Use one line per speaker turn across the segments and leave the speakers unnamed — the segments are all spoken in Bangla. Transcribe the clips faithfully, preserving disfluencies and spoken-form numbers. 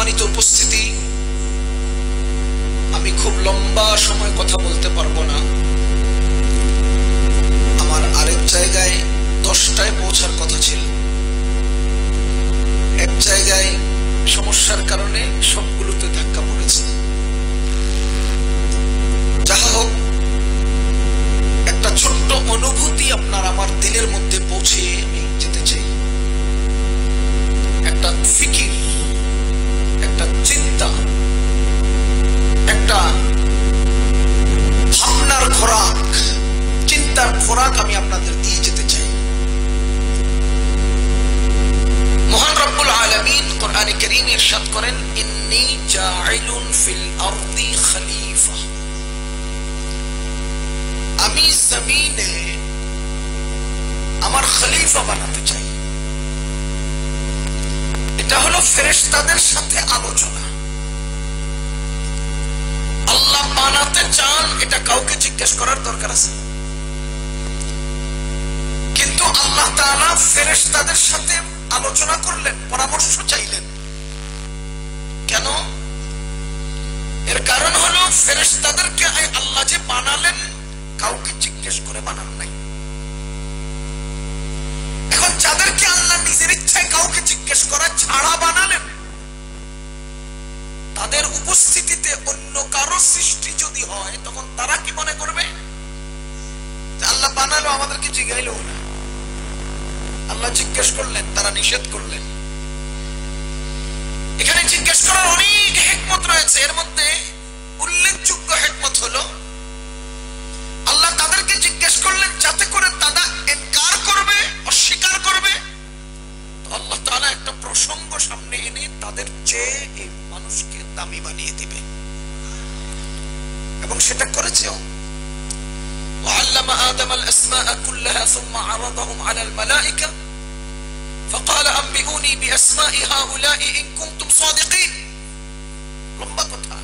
সম্মানিত উপস্থিতি, আমি খুব লম্বা সময় কথা বলতে পারবো না। আমার আরেক জায়গায় দশটায় পৌঁছার কথা ছিল, এক জায়গায় সমস্যার কারণে সবগুলোতে ধাক্কা পড়েছে। যাহা হোক, একটা ছোট্ট অনুভূতি আপনার আমার দিলের মধ্যে পৌঁছে আমি যেতে চাই। একটা ফিকির, একটা চিন্তা, একটা ভাবনার খোরাক, চিন্তার খোরাক আমি আপনাদের দিয়ে যেতে চাই। মহান রব্বুল আলামিন কোরআনে কারীমে ইরশাদ করেন, ইন্নী জাইলুন ফিল আরদি খলিফা, আমি জমিনে আমার খলিফা বানাতে চাই। এটা হলো ফেরেশতাদের সাথে আলোচনা। আল্লাহ বানাতে চান, এটা কাউকে জিজ্ঞেস করার দরকার আছে? কিন্তু আল্লাহ তাআলা ফেরেশতাদের সাথে আলোচনা করলেন, পরামর্শ চাইলেন। কেন? এর কারণ হলো ফেরেশতাদেরকে আল্লাহ যে বানালেন কাউকে জিজ্ঞেস করে বানান নাই। এখন যাদেরকে আল্লাহ নিজের ইচ্ছায় কাউকে জিজ্ঞেস করা ছাড়া বানালেন, তাদের উপস্থিতিতে অন্য কারো সৃষ্টি যদি হয়, তখন তারা কি মনে করবে? আল্লাহ বানালো, আমাদেরকে জিজ্ঞাইল না। আল্লাহ জিজ্ঞেস করলেন, তারা নিষেধ করলেন। এখানে জিজ্ঞেস করার অনেক হিকমত রয়েছে। এর মধ্যে উল্লেখযোগ্য হিকমত হলো, আল্লাহ তাদেরকে জিজ্ঞেস করলেন যাতে করে তারা ইনকার করবে, অস্বীকার করবে। আল্লাহ তাআলা একটা প্রসঙ্গ সামনে এনে তাদের চেয়ে এই মানুষকে দামি বানিয়ে দিবে, এবং সেটা করেছে। وعلم آدم الأسماء كلها ثم عرضهم على الملائكة فقال أنبئوني بأسماء هؤلاء إن كنتم صادقين। লম্বা কথা।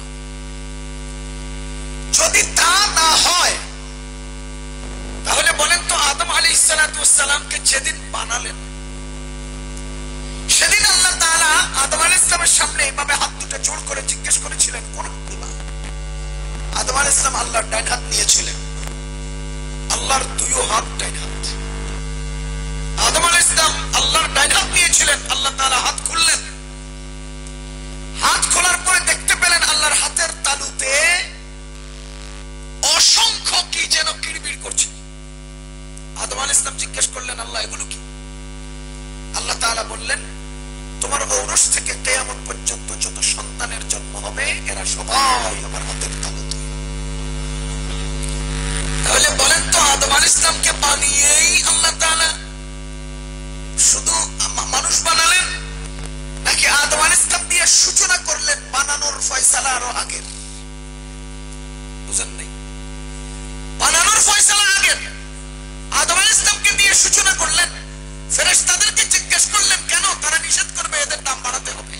যদি তা না হয় তাহলে বলেন তো, আদম আলাইহিস সালাতু ওয়াস সালামকে যেদিন বানালেন, সেদিন আল্লাহ তাআলা আদম আলাইহিস সালামের সামনে এভাবে হাত দুটো জোড় করে জিজ্ঞেস করেছিলেন, কোন দিবা? আদম আলাইহিস সালাম আল্লাহর ডান হাত নিয়েছিলেন, আল্লাহর দুই হাত ডান হাত। আদম আলাইহিস সালাম আল্লাহর ডান হাত নিয়েছিলেন, আল্লাহ তাআলা হাত খুললেন। হাত খোলার পরে দেখতে পেলেন আল্লাহর হাতের তালুতে অসংখ্য কি যেন কিড়বিড় করছে। আদম আলাইহিস সালাম জিজ্ঞেস করলেন, আল্লাহ এগুলো কি? আল্লাহ তাআলা বললেন, তোমার ঔরস থেকে কিয়ামত পর্যন্ত যত সন্তানের জন্ম হবে, এরা সবাই আমার হাতের তালুতে। তাহলে বলেন তো, আদম আলাইহিস সালামকে বানিয়েই আল্লাহ তাআলা শুধু মানুষ বানালেন, নাকি আদম আলাইহিস সালাম দিয়ে সূচনা করলেন বানানোর ফয়সালা আরো আগের? বুঝেন নাই? বানানোর ফয়সালা আগের। আদম আলাইহিস সালামকে দিয়ে সূচনা করলেন, ফেরেশতাদেরকে জিজ্ঞেস করলেন কেন? তারা নিষেধ করবে, এদের দাম বাড়াতে হবে।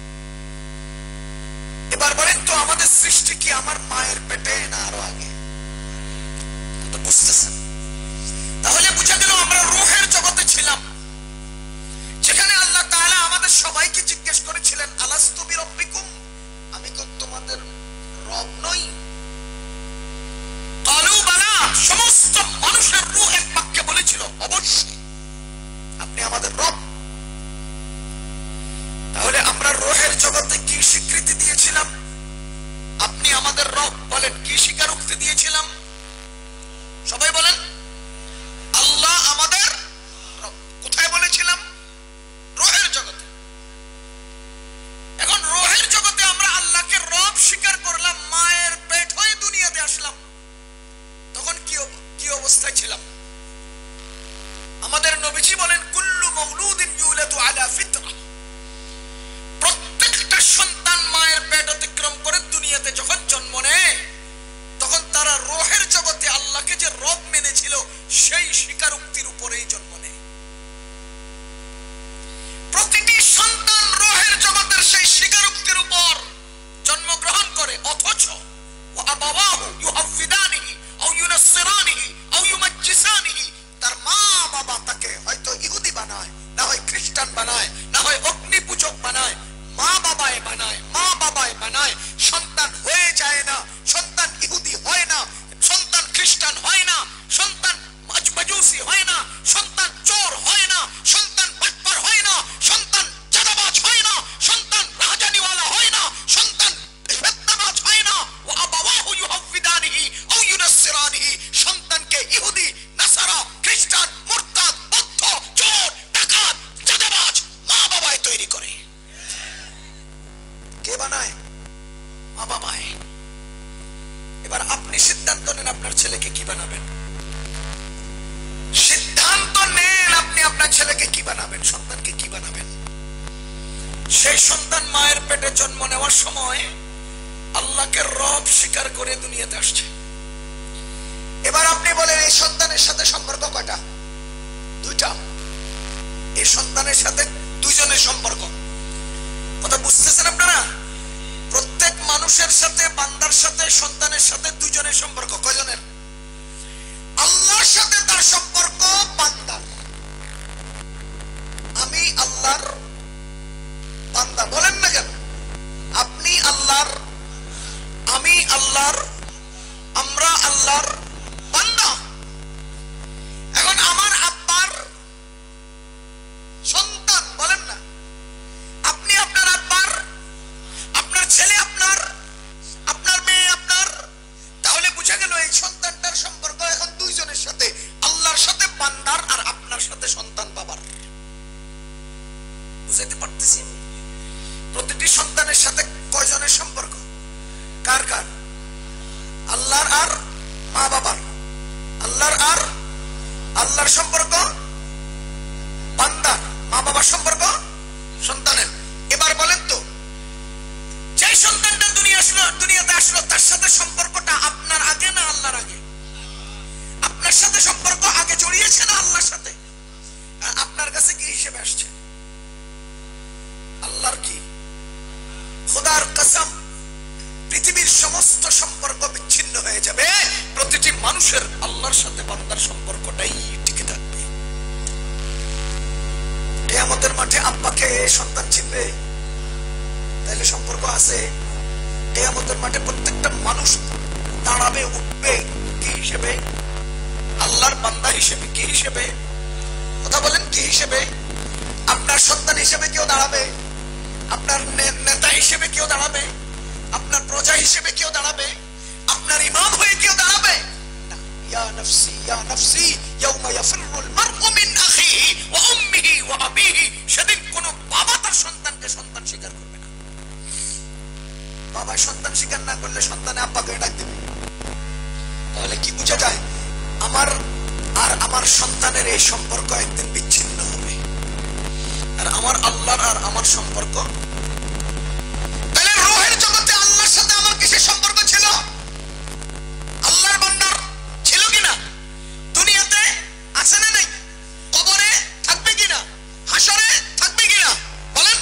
এবার বলেন তো, আমাদের সৃষ্টি কি আমার মায়ের পেটে না আরো আগে? তো বুঝতেছেন? তাহলে বুঝা গেল আমরা রূহের জগতে ছিলাম, যেখানে আল্লাহ তাআলা আমাদের সবাইকে জিজ্ঞেস করেছিলেন, আলাস্তু বিরব্বিকুম, আমি কি তোমাদের রব নই? ক্বালু বালা, সমস্ত মানুষের রূহ এক বাক্যে বলেছিল, অবশ্যই আপনি আমাদের রব। তাহলে আমরা রূহের জগতে কি স্বীকৃতি দিয়েছিলাম? আপনি আমাদের রব। বলেন, কি স্বীকারোক্তি দিয়েছিলাম? সবাই বলেন, আল্লাহ আমাদের রব। কোথায় বলেছিলাম? রূহের জগতে। বানায় বানায় সন্তান হয়ে যায় না। সন্তান ইহুদি হয় না, সন্তান খ্রিস্টান হয় না, সন্তান মাজুসি হয় না, সন্তান চোর হয় না, সন্তান বাটপার হয় না, সন্তান চাঁদাবাজ হয় না, সন্তান রাহাজানিওয়ালা হয় না, সন্তান বেত্তাবাজ হয় না। ওয়া আবাওয়াহু ইউহাফিদানিহি আও ইউনাসসিরানিহি, সন্তানকে ইহুদি, নাসারা, খ্রিস্টান, মুরতাদ, বৌদ্ধ, চোর, ডাকাত, চাঁদাবাজ মা বাবাই তৈরি করে। কে বানায়? মা বাবাই। এবার আপনি সিদ্ধান্ত নেন আপনার ছেলেকে কি বানাবেন। সিদ্ধান্ত নেন আপনি আপনার ছেলেকে কি বানাবেন, সন্তানকে কি বানাবেন। সেই সন্তান মায়ের পেটে জন্ম নেওয়ার সময় আল্লাহকে রব স্বীকার করে দুনিয়াতে আসছে। এবার আপনি বলেন এই সন্তানের সাথে সম্পর্ক কয়টা? দুইটা। এই সন্তানের সাথে দুইজনের সম্পর্ক। কথা বুঝতেছেন আপনারা? প্রত্যেক মানুষের সাথে, বান্দার সাথে, সন্তানের সাথে দুইজনের সম্পর্ক। কয়জনের? আল্লাহর সাথে তার সম্পর্ক বান্দার। আমি আল্লাহর বান্দা, বলেন না কেন? আপনি আল্লাহর, আমি আল্লাহর, আমরা আল্লাহর বান্দা। এখন আমার আব্বার সন্তান, বলেন না? আপনি আপনার আব্বার, আপনার ছেলে আপনার, আপনার মেয়ে আপনার। তাহলে বুঝা গেল এই সন্তানটার সম্পর্ক এখন দুইজনের সাথে, আল্লাহর সাথে বান্দার, আর আপনার সাথে সন্তান বাবার। বুঝাইতে পারতেছি? প্রতিটি সন্তানের সাথে কয়জনের সম্পর্ক? কার কার? আল্লাহর আর মা বাবার। আল্লাহর আর আল্লাহর সম্পর্ক বান্দার, মা বাবার সম্পর্ক সন্তানের। এবার বলেন তো, যে সন্তানটা দুনিয়া আসলো, দুনিয়াতে আসলো, তার সাথে সম্পর্কটা আপনার আগে না আল্লাহর আগে? আপনার সাথে সম্পর্ক আগে জড়িয়েছে না আল্লাহর সাথে? আপনার কাছে কি হিসেবে আসছে? আল্লাহর কি? খোদার কসম, পৃথিবীর সমস্ত সম্পর্ক বিচ্ছিন্ন হয়ে যাবে, প্রতিটি মানুষের আল্লাহর সাথে বান্দার সম্পর্কটাই টিকে থাকবে। কিয়ামতের মাঠে আব্বাকে সন্তান চিনবে? তাহলে সম্পর্ক আছে। কিয়ামতের মাঠে প্রত্যেকটা মানুষ দাঁড়াবে, উঠবে কি হিসেবে? আল্লাহর বান্দা হিসেবে। কি হিসেবে? কথা বলেন, কি হিসেবে? আপনার সন্তান হিসেবে কেউ দাঁড়াবে, আপনার নেতা হিসেবে কেউ দাঁড়াবে, আপনার প্রজা হিসেবে কেউ দাঁড়াবে, আপনার ইমাম হয়ে কেউ দাঁড়াবে? ইয়া নফসি ইয়া নফসি ইয়াউমা ইয়াফিরুল মারউ মিন আখিহি ওয়া উম্মিহি ওয়া আবিহি। সেদিন কোন বাবা তার সন্তানকে সন্তান স্বীকার করবে না। বাবা সন্তান স্বীকার না করলে সন্তানে আব্বাকে ডাক দেবে। তাহলে কি বোঝা যায়? আমার আর আমার সন্তানের এই সম্পর্ক একদিন বিচ্ছিন্ন হবে। আর আমার আল্লাহর আর আমার সম্পর্ক, তাহলে রূহের জগতে আল্লাহর সাথে আমার কিসের সম্পর্ক ছিল? আল্লাহর বান্দার ছিল কিনা? দুনিয়াতে আছে না নাই? কবরে থাকবে কিনা? হাসরে থাকবে কিনা? বলেন।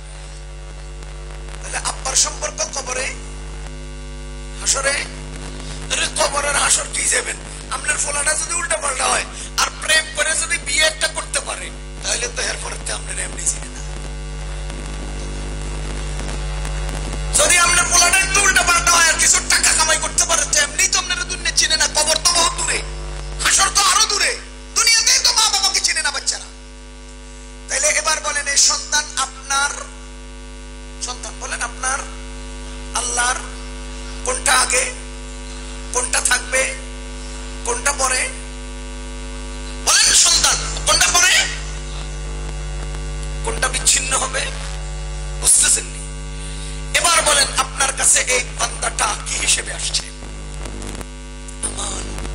তাহলে আব্বার সম্পর্ক কবরে, হাসরে। কবরের হাসর কি যাবেন? আপনার ফলাটা যদি উল্টা পাল্টা হয় আর প্রেম করে যদি বিয়ে একটা করতে পারে, তাহলে তো এরপরে আপনার এমনি চিনে না। যদি আপনার ফলাটা একটু উল্টা পাল্টা হয় আর কিছু টাকা কামাই করতে পারে, তো এমনি তো আপনার দুনিয়া চিনে না। কবর তো বহু দূরে, হাসর তো আরো দূরে, দুনিয়াতেই তো মা বাবাকে চিনে না বাচ্চারা। তাইলে এবার বলেন, এই সন্তান আপনার সন্তান, বলেন আপনার আল্লাহর, কোনটা আগে, কোনটা থাকবে, কোনটা পরে? বলেন সন্তান কোনটা পরে, কোনটা বিচ্ছিন্ন হবে? বুঝতেছেন? এবার বলেন আপনার কাছে এই বান্দাটা কি হিসেবে আসছে? আমানত।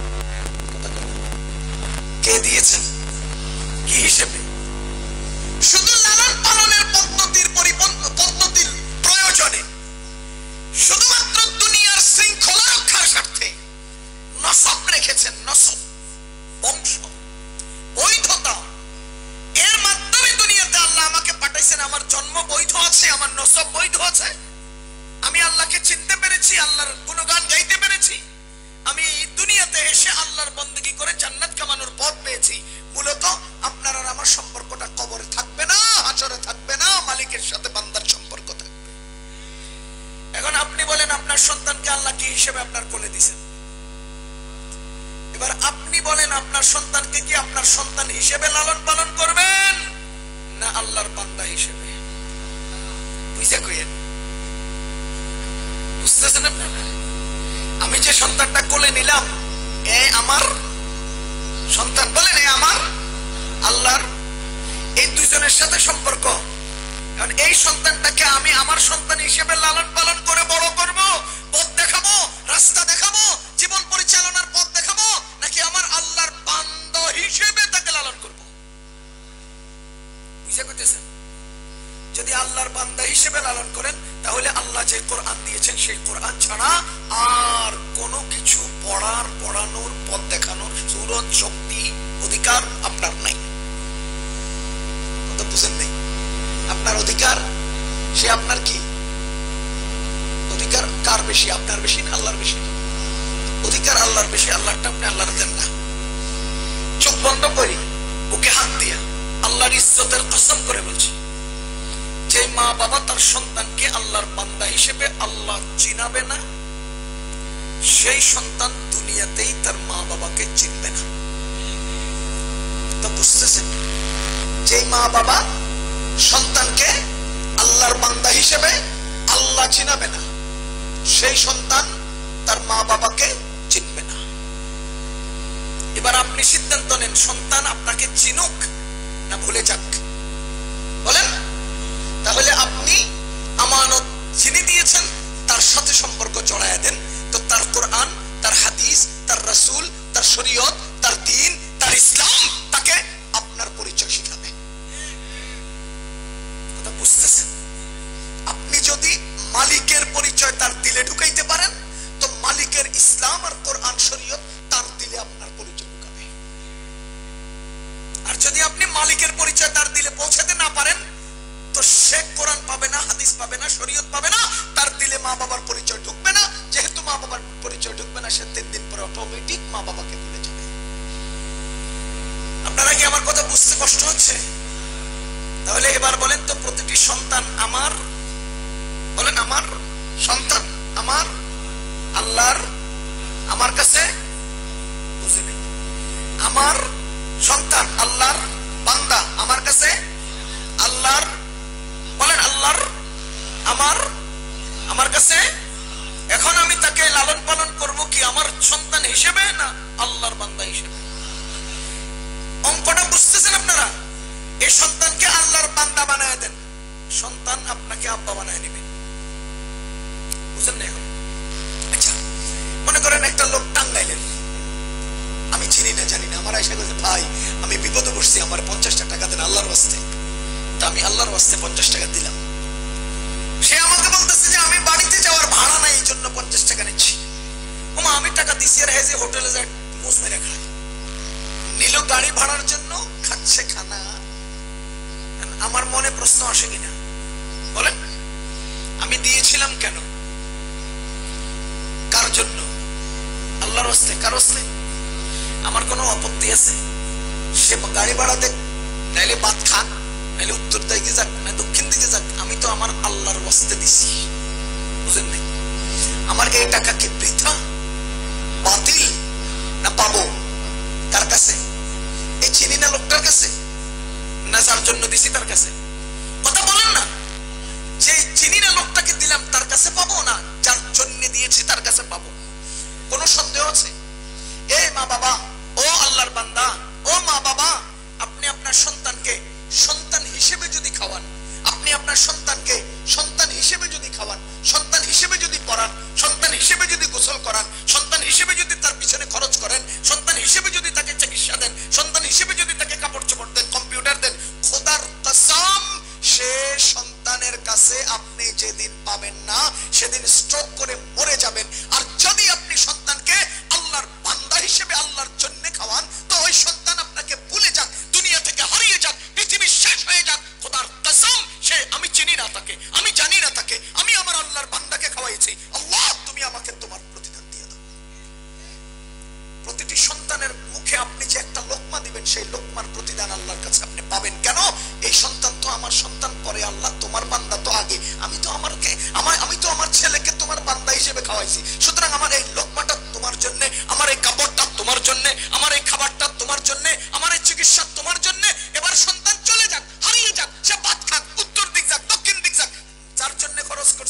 কে দিয়েছেন? কি হিসেবে? শুধু লালন পালনের পদ্ধতির পদ্ধতির প্রয়োজনে, শুধুমাত্র দুনিয়ার শৃঙ্খলা রক্ষার স্বার্থে নসব রেখেছেন। নসব, বংশ, বৈধতা। এর মাধ্যমে দুনিয়াতে আল্লাহ আমাকে পাঠাইছেন। আমার জন্ম বৈধ আছে, আমার নসব বৈধ আছে, আমি আল্লাহকে চিনতে পেরেছি, আল্লাহর গুণগান গাইতে পেরেছি, আমি দুনিয়াতে এসে আল্লাহর বন্দেগী করে জান্নাত কামানোর পথ পেয়েছি। মূলত আপনার আর আমার সম্পর্কটা কবরে থাকবে না, হাসরে থাকবে না, মালিকের সাথে বান্দার সম্পর্ক থাকবে। কি হিসেবে আপনার কোলে দিয়েছেন। এবার আপনি বলেন আপনার সন্তানকে কি আপনার সন্তান হিসেবে লালন পালন করবেন না আল্লাহর বান্দা হিসেবে? বুঝতে কইেন, বুঝতেছেন আপনারা? আমি যে সন্তানটা কোলে নিলাম এ আমার সন্তান, বলেন এ আমার আল্লাহর। এই দুজনের সাথে সম্পর্ক। কারণ এই সন্তানটাকে আমি আমার সন্তান হিসেবে লালন পালন করে বড় করব, পথ দেখাবো, রাস্তা দেখাবো, জীবন পরিচালনার পথ দেখাবো, নাকি আমার আল্লাহর বান্দা হিসেবে তাকে লালন করব? বুঝে করতেছেন? যদি আল্লাহর বান্দা হিসেবে লালন করেন তাহলে আল্লাহ যে কোরআন দিয়েছেন সেই কোরআন ছাড়া আর কোনো কিছু পড়ার, পড়ানোর, পথ দেখানোর সুরত, শক্তি, অধিকার আপনার নাই। কথা বুঝেন নাই? আপনার অধিকার সে আপনার কি অধিকার? কার বেশি? আপনার বেশি না আল্লাহর বেশি? অধিকার আল্লাহর বেশি, আল্লাহটা আপনি আল্লাহর দেন না। চোখ বন্ধ করি, বুকে হাত দিয়া আল্লাহর ইজ্জতের কসম করে বলছি, যে মা বাবা তার সন্তানকে আল্লাহর বান্দা হিসেবে আল্লাহ চিনাবে না, সেই সন্তান দুনিয়াতেই তার মা বাবাকে চিনবে না। তা বুঝতেছেন? যে মা বাবা সন্তানকে আল্লাহর বান্দা হিসেবে আল্লাহ চিনাবে না, সেই সন্তান তার মা বাবাকে চিনবে না। এবার আপনি সিদ্ধান্ত নেন, সন্তান আপনাকে চিনুক না ভুলে যাক? বলেন। তাহলে আপনি আমানত যিনি দিয়েছেন তার সাথে সম্পর্ক জড়ায় দেন, তো তার কোরআন, তার হাদিস, তার রাসূল, তার শরীয়ত, তার দ্বীন, তার ইসলাম তাকে আপনার পরিচয় শিখাবে। কথা বুঝতেছেন? আপনি যদি মালিকের পরিচয় তার দিলে ঢুকাইতে পারেন তো মালিকের ইসলাম আর কোরআন শরীয়ত তার দিলে আপনার পরিচয় ঢুকাবে। আর যদি আপনি মালিকের পরিচয় তার দিলে পৌঁছাতে না পারেন তো সে কোরআন পাবে না, হাদিস পাবে না, শরীয়ত পাবে না, তার দিলে মা বাবার পরিচয় ঢুকবে না। যেহেতু মা বাবার পরিচয় ঢুকবে না, সে তিন দিন পরে অটোমেটিক মা বাবাকে ভুলে যাবে। আপনারা কি আমার কথা বুঝতে কষ্ট হচ্ছে? তাহলে এবার বলেন তো, প্রতিটি সন্তান আমার, বলেন আমার সন্তান আমার আল্লাহর, আমার কাছে বুঝে নেই। আমার সন্তান আল্লাহর বান্দা, আমার কাছে আল্লাহর, বলেন আল্লাহর, আমার আমার কাছে। এখন আমি তাকে লালন পালন করব কি আমার সন্তান হিসেবে না আল্লাহর বান্দা হিসেবে? অঙ্কটা বুঝতেছেন আপনারা? এই সন্তানকে আল্লাহর বান্দা বানায় দেন, সন্তান আপনাকে আব্বা বানায় নেবে। বুঝেন না এখন? আচ্ছা, মনে করেন একটা লোক টাঙ্গাইলেন, আমি চিনি না, জানি না, আমার আয়সা বলছে ভাই আমি বিপদে পড়ছি, আমার পঞ্চাশটা টাকা দেন আল্লাহর ওয়াস্তে। তা আমি আল্লাহর ওয়াস্তে পঞ্চাশ টাকা দিলাম। সে আমাকে বলতেছে যে আমি বাড়িতে যাওয়ার ভাড়া নাই, এই জন্য পঞ্চাশ টাকা নিচ্ছি। ওমা আমি টাকা দিছি আর হেজে হোটেলে যায় মুস মেরে খায়। নিল গাড়ি ভাড়ার জন্য, খাচ্ছে খানা। আমার মনে প্রশ্ন আসে কিনা বলেন? আমি দিয়েছিলাম কেন? কার জন্য? আল্লাহর ওয়াস্তে। কার ওয়াস্তে? আমার কোনো আপত্তি আছে? সে গাড়ি ভাড়া দেখ, নাইলে ভাত খাক, নাইলে উত্তর দিকে যাক, না দক্ষিণ দিকে যাক, আমি তো আমার আল্লাহর ওয়াস্তে দিছি। বুঝেন নাই? আমার এই টাকা কি বৃথা, বাতিল না পাবো? কার কাছে? এই চিনি না লোকটার কাছে, না যার জন্য দিছি তার কাছে? কথা বলেন না। যে চিনি না লোকটাকে দিলাম তার কাছে পাবো, না যার জন্য দিয়েছি তার কাছে পাবো? কোন সন্দেহ আছে? এ মা বাবা, ও আল্লাহর বান্দা, ও মা বাবা, আপনি আপনার সন্তানকে সন্তান হিসেবে যদি খাওয়ান, আপনি আপনার সন্তানকে সন্তান হিসেবে যদি খাওয়ান, সন্তান হিসেবে যদি পড়ান, সন্তান হিসেবে যদি গোসল করান, সন্তান হিসেবে যদি তার পিছনে খরচ করেন, সন্তান হিসেবে যদি তাকে চিকিৎসা দেন, সন্তান হিসেবে যদি তাকে কাপড় চোপড় দেন, কম্পিউটার দেন, খোদার কসম সে সন্তানের কাছে আপনি যেদিন পাবেন না সেদিন স্ট্রোক করে মরে যাবেন। আর যদি আপনি সন্তানকে আল্লাহর বান্দা হিসেবে আল্লাহর জন্য খাওয়ান, তো ওই সন্তান আপনাকে ভুলে যাক, দুনিয়া থেকে হারিয়ে যাক, পৃথিবী শেষ হয়ে যাক, খোদার কসম সে আমি চিনি না তাকে, আমি জানি না তাকে, আমি আমার আল্লাহর বান্দাকে খাওয়াইছি, আল্লাহ তুমি আমাকে তোমার প্রতিদান দিয়ে দাও। প্রতিটি সন্তানের মুখে আপনি যে একটা লোকমা দিবেন, সেই লোকমার প্রতিদান আল্লাহর কাছে আপনি পাবেন। কেন? এই সন্তান তো আমার সন্তান, পরে আল্লাহ তোমার বান্দা তো আগে, আমি তো আমারকে আমার আমি তো আমার ছেলেকে তোমার বান্দা হিসেবে খাওয়াইছি, সুতরাং আমার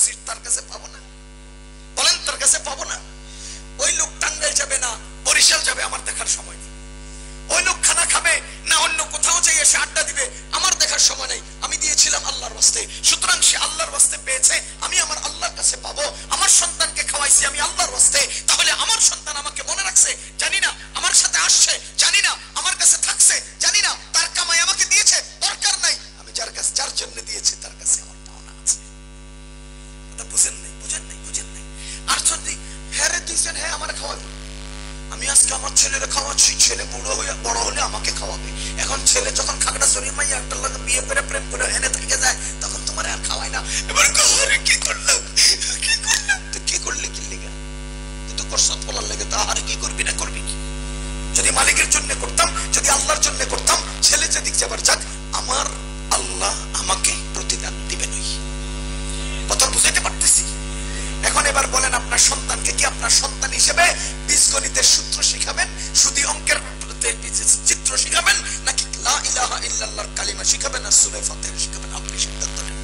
সিট তার কাছে পাবো না? বলেন তার কাছে পাবো না? ওই লোক টাঙ্গাইল যাবে না বরিশাল যাবে, আমার দেখার সময় নেই। ওই লোক খানা খাবে না অন্য কোথাও যাই এসে আড্ডা দিবে, আমার দেখার সময় নেই। আমি দিয়েছিলাম আল্লাহর ওয়াস্তে, সুতরাং সে আল্লাহর ওয়াস্তে পেয়েছে, আমি আমার আল্লাহর কাছে পাবো। আমার সন্তানকে খাওয়াইছি আমি আল্লাহর ওয়াস্তে, তাহলে আমার সন্তান আমাকে মনে রাখছে জানি না, আমার সাথে আসছে জানি না, আমার কাছে থাকছে জানি না, তার কামাই আমাকে দিয়েছে দরকার নাই, আমি যার কাছে যার জন্য দিয়েছি তার কাছে আমার পাওনা আছে। কথা বুঝেন নাই? বুঝেন নাই? বুঝেন নাই? আর যদি হ্যাঁ রে দিয়েছেন, হ্যাঁ আমার খাওয়াবো, আমি আজকে আমার ছেলেরা খাওয়াচ্ছি, ছেলে বুড়ো হয়ে বড় হলে আমাকে খাওয়াবে। এখন ছেলে যখন খাগড়া শরীর মাইয়া একটা লাগে বিয়ে করে প্রেম করে এনে থেকে যায়, তখন তোমার আর খাওয়াই না। এবার কি করলাম কি করলাম তুই কি করলি কি লিগা? তুই তো করছ ফলার লেগে, তা আর কি করবি না করবি কি? যদি মালিকের জন্য করতাম, যদি আল্লাহর জন্য করতাম, ছেলে যেদিক যাবার যাক, আমার আল্লাহ আমাকে প্রতিদান দিবেন। কথা বুঝাইতে পারতেছি? এখন এবার বলেন আপনার সন্তানকে কি আপনার সন্তান হিসেবে বীজগণিতের সূত্র শিখাবেন, সুদি অঙ্কের চিত্র শিখাবেন, নাকি লা ইলাহা ইল্লাল্লাহর কালিমা শিখাবেন আর সূরা ফাতিহা শিখাবেন? আপনি সিদ্ধান্ত নেন,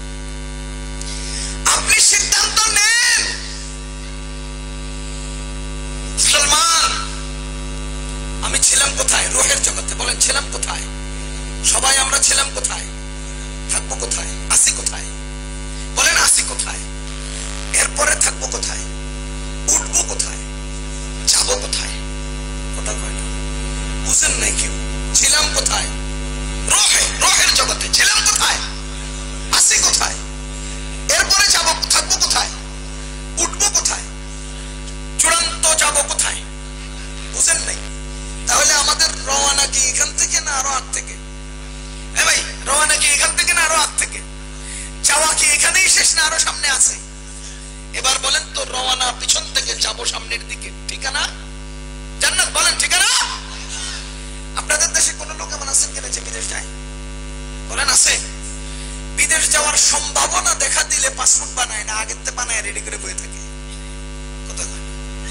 আপনি সিদ্ধান্ত নেন। মুসলমান, আমি ছিলাম কোথায়? রূহের জগতে। বলেন ছিলাম কোথায়? সবাই আমরা ছিলাম কোথায়? থাকবো কোথায়? আসি কোথায়? বলেন আসি কোথায়? এরপরে থাকবো কোথায়? উঠবো কোথায়? যাবো কোথায়? কথা কয় না, বুঝেন নাই কেউ? ছিলাম কোথায়? রোহে, রোহের জগতে। ছিলাম কোথায়? আসি কোথায়? এরপরে যাবো, থাকবো কোথায়? উঠবো কোথায়? চূড়ান্ত যাবো কোথায়? বুঝেন নাই? তাহলে আমাদের রওয়ানা কি এখান থেকে না আরো আগ থেকে? হ্যাঁ ভাই, রওয়ানা কি এখান থেকে না আরো আগ থেকে? যাওয়া কি এখানেই শেষ না আরো সামনে আছে? এবার বলেন তো, রওয়ানা পিছন থেকে যাবো সামনের দিকে, ঠিকানা জান্নাত। বলেন ঠিকানা? আপনাদের দেশে কোন লোক এমন আছেন কিনা যে বিদেশ যায়? বলেন আছে? বিদেশ যাওয়ার সম্ভাবনা দেখা দিলে পাসপোর্ট বানায় না, আগের থেকে বানায় রেডি করে বয়ে থাকে। কথা কয়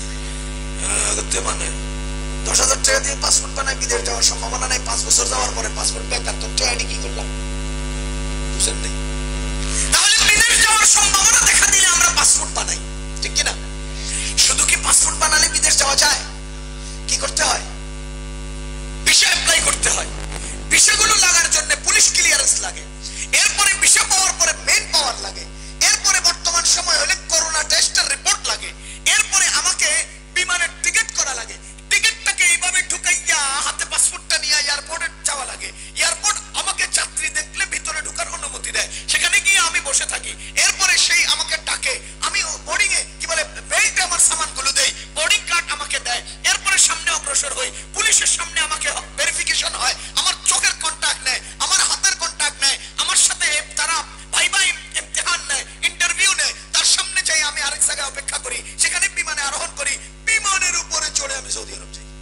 আগের থেকে বানায় দশ হাজার টাকা দিয়ে পাসপোর্ট বানায়, বিদেশ যাওয়ার সম্ভাবনা নাই, পাঁচ বছর যাওয়ার পরে পাসপোর্ট বেকার, তো ট্রেনে কি করলাম? বুঝেন নাই? তাহলে বিদেশ যাওয়ার সম্ভাবনা দেখা দিলে আমরা পাসপোর্ট বানাই, ঠিক কিনা? শুধু কি পাসপোর্ট বানালে বিদেশ যাওয়া যায়? কি করতে হয়? ভিসা অ্যাপ্লাই করতে হয়। ভিসাগুলো লাগার জন্য পুলিশ ক্লিয়ারেন্স লাগে, এরপরে ভিসা পাওয়ার পরে মেইন পাওয়ার লাগে, এরপরে বর্তমান সময় হলে করোনা টেস্টের রিপোর্ট লাগে, এরপরে আমাকে বিমানের টিকিট করা লাগে, টিকিটটাকে এইভাবে ঢুকাইয়া হাতে পাসপোর্টটা নিয়ে এয়ারপোর্টে যাওয়া লাগে, এয়ারপোর্ট আমাকে যাত্রী দেখলে ভিতরে ঢোকার অনুমতি দেয়, সেখানে গিয়ে আমি বসে থাকি, এরপরে সেই আমাকে ডাকে, আমি বোর্ডিং এ কি বলে বেল্টে আমার সামানগুলো দেই, বোর্ডিং কার্ড আমাকে দেয়, এরপরে সামনে অগ্রসর হই, পুলিশের সামনে আমাকে ভেরিফিকেশন হয়, আমার চোখের কন্টাক্ট নেয়, আমার হাতের কন্টাক্ট নেয়, আমার সাথে তারা ভাইবা ইমতিহান নেয়, ইন্টারভিউ নেয়, তার সামনে যাই আমি আরেক জায়গায় অপেক্ষা করি, সেখানে বিমানে আরোহণ করি, বিমানের উপরে চড়ে আমি সৌদি আরব যাই।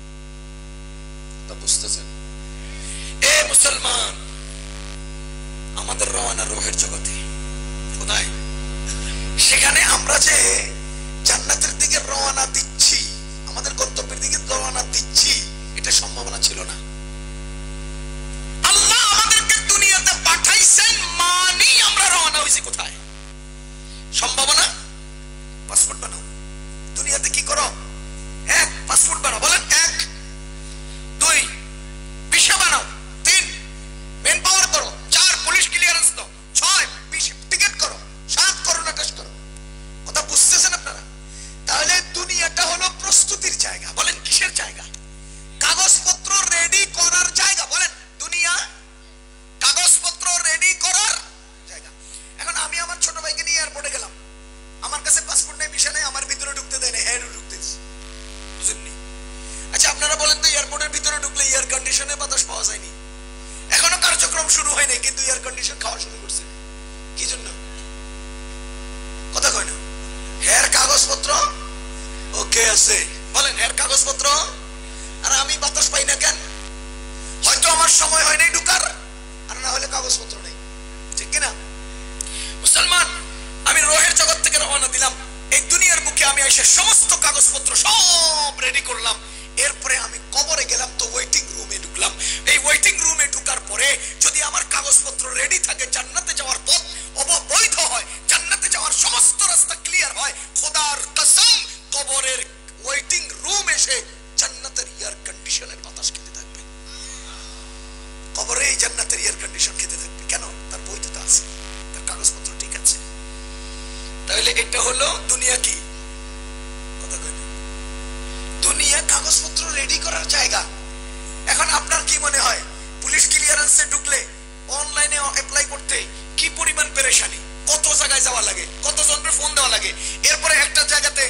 তা বুঝতেছেন? এ মুসলমান, আমাদের রওনা রোহের জগতে। কোথায়? সেখানে আমরা যে জান্নাতের দিকে রওনা দিচ্ছি, আমাদের গন্তব্যের দিকে রওনা দিচ্ছি, এটা সম্ভাবনা ছিল না। আল্লাহ আমাদেরকে দুনিয়াতে পাঠাইছেন মানি আমরা রওনা হইছি কোথায়? সম্ভাবনা? পাসপোর্ট বানাও। দুনিয়াতে কি করো? এক, পাসপোর্ট বানাও। বলেন এক। দুই, ভিসা বানাও। তিন, মেন পাওয়ার করো। চার, পুলিশ ক্লিয়ারেন্স দাও। ছয়, টিকিট করো। সাত, করোনা টেস্ট করো। কথা বুঝতেছেন আপনারা? তাহলে দুনিয়াটা হলো প্রস্তুতির জায়গা। বলেন কিসের জায়গা? কাগজপত্র রেডি করার জায়গা। বলেন দুনিয়া কাগজপত্র রেডি করার জায়গা। এখন আমি আমার ছোট ভাইকে নিয়ে এয়ারপোর্টে গেলাম, আমার কাছে পাসপোর্ট নেই, ভিসা নেই, আমার ভিতরে ঢুকতে দেয় না, হ্যাঁ ঢুকতে দিচ্ছি। বুঝেননি? আচ্ছা আপনারা বলেন তো, এয়ারপোর্টের ভিতরে ঢুকলে এয়ার কন্ডিশনে বাতাস পাওয়া যায়নি, এখনো কার্যক্রম শুরু হয়নি, কিন্তু এয়ার কন্ডিশন খাওয়া শুরু করছে। কি জন্য? কথা কয় না? হের কাগজপত্র ওকে আছে। বলেন হের কাগজপত্র, আর আমি বাতাস পাই না কেন? হয়তো আমার সময় হয় নাই ঢুকার, আর না হলে কাগজপত্র নেই, ঠিক কিনা? মুসলমান, আমি রোহের জগৎ থেকে রওনা দিলাম, এই দুনিয়ার বুকে আমি এসে সমস্ত কাগজপত্র সব রেডি করলাম, এরপরে আমি কবরে গেলাম, তো ওয়েটিং রুমে ঢুকলাম। এই ওয়েটিং রুমে ঢুকার পরে যদি আমার কাগজপত্র রেডি থাকে, জান্নাতে যাওয়ার পথ অবৈধ হয়, জান্নাতে যাওয়ার তাহলে এটা হলো দুনিয়া কি কথা কই না, দুনিয়া কাগজপত্র রেডি করার জায়গা। এখন আপনার কি মনে হয় পুলিশ ক্লিয়ারেন্সে ঢুকলে অনলাইনে অ্যাপ্লাই করতে কি পরিমাণ পেরেশানি, কত জায়গায় যাওয়া লাগে, কত জনের ফোন দেওয়া লাগে, এরপরে একটা জায়গাতে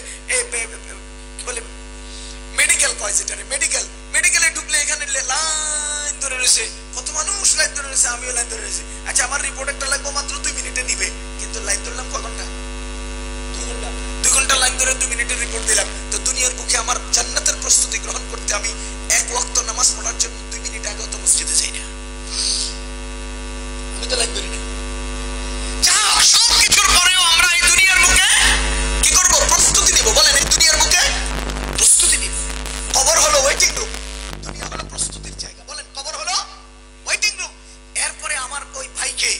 কি বলে মেডিকেল কয় যেটারে মেডিকেল মেডিকেলে ঢুকলে এখানে লাইন ধরে রয়েছে, কত মানুষ লাইন ধরে রয়েছে, আমিও লাইন ধরে রয়েছি। আচ্ছা আমার রিপোর্ট একটা লাগবে মাত্র দুই মিনিটে নিবে, কিন্তু লাইন ধরলাম ক ঘন্টা, দুই ঘন্টা দুই ঘন্টা লাইন ধরে দুই মিনিটের রিপোর্ট দিলাম। তো দুনিয়ার বুকে আমার জান্নাতের প্রস্তুতি গ্রহণ করতে আমি এক ওয়াক্ত নামাজ পড়ার জন্য দুই মিনিট আগে তো মসজিদে যাই না, আমি তো লাইন ধরি না। যা সব কিছুর পরেও আমরা এই দুনিয়ার বুকে কি করব, প্রস্তুতি নিব। বলেন এই দুনিয়ার বুকে প্রস্তুতি নিব। কবর হলো ওয়েটিং রুম, দুনিয়া হলো প্রস্তুতির জায়গা। বলেন কবর হলো ওয়েটিং রুম। এরপরে আমার ওই ভাইকে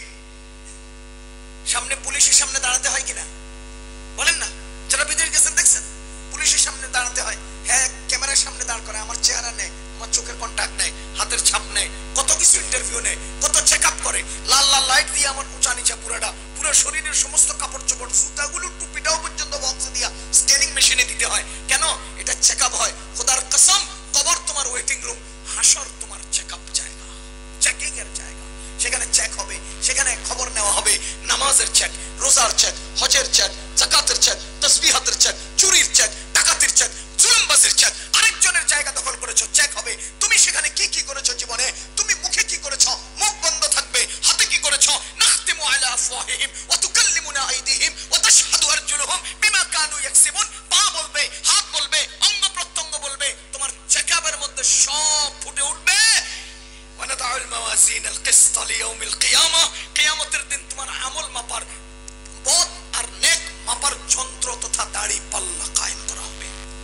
সামনে পুলিশের সামনে দাঁড়াতে হয় কিনা বলেন না, যারা বিদেশ গেছেন দেখছেন পুলিশের সামনে দাঁড়াতে হয়। হ্যাঁ ক্যামেরার সামনে দাঁড় করে, আমার চেহারা নেয়, আমার চোখের কন্টাক্ট নেয়, হাতের ছাপ নেয়, কত কিছু ইন্টারভিউ নেয়, কত চেক আপ করে, লাল লাল লাইট দিয়ে আমার উঁচা নিচা পুরাটা পুরো শরীরের সমস্ত কাপড় চোপড় জুতাগুলো টুপিটাও পর্যন্ত বক্স দিয়া স্ক্যানিং মেশিনে দিতে হয়। কেন? এটা চেক আপ হয়। খোদার কসম কবর তোমার ওয়েটিং রুম, হাসর তোমার চেক আপ জায়গা, চেকিং এর জায়গা। সেখানে চেক হবে, সেখানে খবর নেওয়া হবে, নামাজের চেক, রোজার চেক, হজের চেক, যাকাতের চেক, তাসবিহাতের চেক, চুরির চেক, ডাকাতির চেক, জুলুমবাজির চেক। আরেকজনের জায়গা দখল করেছো, চেক হবে। তুমি সেখানে কি কি করেছো জীবনে, তুমি মুখে কি করেছো, মুখ বন্ধ থাকবে, হাতে কি করেছো, নাখতিমু আলা আফওয়াহিহিম ওয়া তুকাল্লিমুনা আইদিহিম ওয়া তাশহাদু আরজুলুহুম বিমা কানু ইয়াকসিবুন। পা বলবে, হাত বলবে, অঙ্গ প্রত্যঙ্গ বলবে, তোমার চেকআপের মধ্যে সব ফুটে উঠবে। ওয়া নাদাউল মাওয়াজিনাল কিসত লিয়াউমিল কিয়ামাহ, কিয়ামতের দিন তোমার আমল মাপার, বদ আর নেক মাপার যন্ত্র তথা দাড়ি পাল্লা কায়েম করা হবে।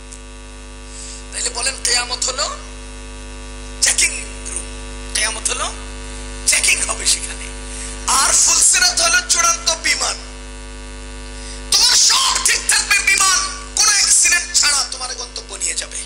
তাইলে বলেন কিয়ামত হলো চেকিং রুম, কিয়ামত হলো চেকিং হবে সেখানে। আর ফুলসিরাত হলো চূড়ান্ত বিমান। তোমার সব ঠিক থাকবে, বিমান কোনো অ্যাক্সিডেন্ট ছাড়া তোমার গন্তব্য নিয়ে যাবে।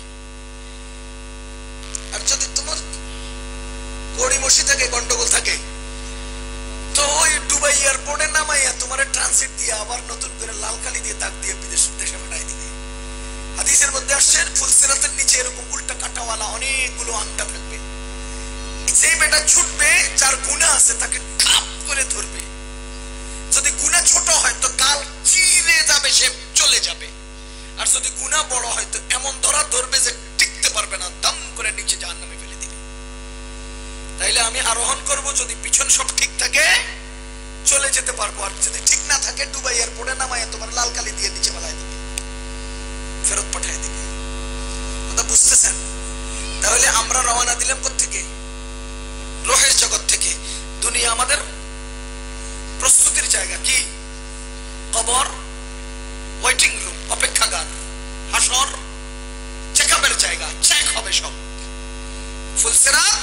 আর যদি তোমার গড়িমসি থাকে, গন্ডগোল থাকে, তো ওই দুবাই এয়ারপোর্টে নামাইয়া তোমার ট্রানজিট দিয়ে আবার নতুন করে লাল কালি দিয়ে দাগ দিয়ে বিদেশ দেশে পাঠাই দিবে। হাদিসের মধ্যে আসছে ফুলসিরাতের নিচে এরকম উল্টা কাটাওয়ালা অনেকগুলো আংটা থাকবে। যে বেটা ছুটবে, যার গুনাহ আছে তাকে খাপ করে ধরবে। যদি গুনাহ ছোট হয় তো কাল চিরে যাবে, সে চলে যাবে। আর যদি গুনাহ বড় হয় তো এমন ধরা ধরবে যে টিকতে পারবে না, দম করে নিচে জাহান্নামে ফেলে দিবে। তাইলে আমি আরোহণ করব, যদি পিছন সব ঠিক থাকে চলে যেতে পারবো, আর যদি ঠিক না থাকে দুবাই এয়ারপোর্টে নামায় তোমার লাল কালি দিয়ে নিচে ফেলায় দিবে, ফেরত পাঠায় দিবে। কথা বুঝতেছেন? তাহলে আমরা রওনা দিলাম কোত্থেকে? রোহের জগৎ থেকে। দুনিয়া আমাদের প্রস্তুতির জায়গা কি? কবর ওয়েটিং রুম, অপেক্ষাগার, হাসর চেকআপের জায়গা, চেক হবে সব। ফুলসিরাত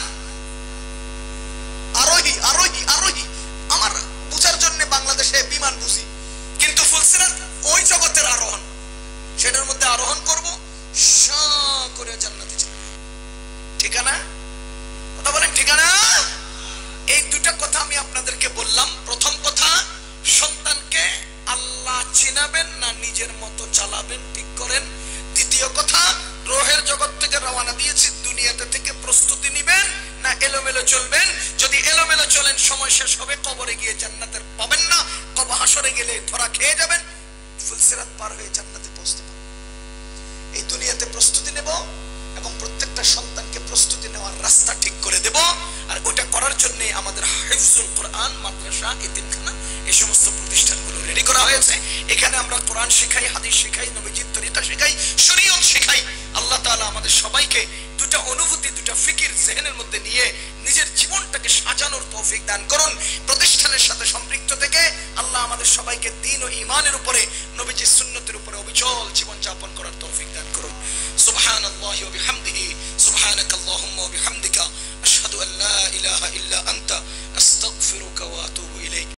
আরোহী আরোহী আরোহী। আমার বুঝার জন্য বাংলাদেশে বিমান বুঝি, কিন্তু ফুলসিরাত ওই জগতের আরোহণ। সেটার মধ্যে আরোহণ করব, সা করে জান্নাতে যাব। ঠিকানা? কথা বলেন ঠিকানা? এই দুটা কথা আমি আপনাদেরকে বললাম। প্রথম কথা, সন্তানকে আল্লাহ চিনাবেন না নিজের মতো চালাবেন, ঠিক করেন। দ্বিতীয় কথা, রোহের জগৎ থেকে রওনা দিয়েছি, দুনিয়াতে থেকে প্রস্তুতি নিবেন না এলোমেলো চলবেন। যদি এলোমেলো চলেন সময় শেষ হবে, কবরে গিয়ে জান্নাতের পাবেন না, কবর হাসরে গেলে ধরা খেয়ে যাবেন, ফুলসিরাত পার হয়ে জান্নাতে পৌঁছতে পারবেন। এই দুনিয়াতে প্রস্তুতি নেব এবং প্রত্যেকটা সন্তানকে প্রস্তুতি নেওয়ার রাস্তা ঠিক করে দেব। আর ওটা করার জন্য আমাদের হিফজুল কোরআন মাদ্রাসা, এতিমখানা, এই সমস্ত প্রতিষ্ঠানগুলো রেডি করা হয়েছে। এখানে আমরা কোরআন শেখাই, হাদিস শেখাই, নবীজির তরিকা শেখাই, শরীয়ত শেখাই। আল্লাহ তাআলা আমাদের সবাইকে দুটা অনুভূতি, দুটা ফিকির জেহেনের মধ্যে নিয়ে নিজের জীবনটাকে সাজানোর তৌফিক দান করুন। প্রতিষ্ঠানের সাথে সম্পৃক্ত থেকে আল্লাহ আমাদের সবাইকে দ্বীন ও ঈমানের উপরে, নবীজির সুন্নতের উপরে অবিচল জীবন যাপন করার তৌফিক দান করুন। সুবহানাল্লাহি ওয়া বিহামদিহি।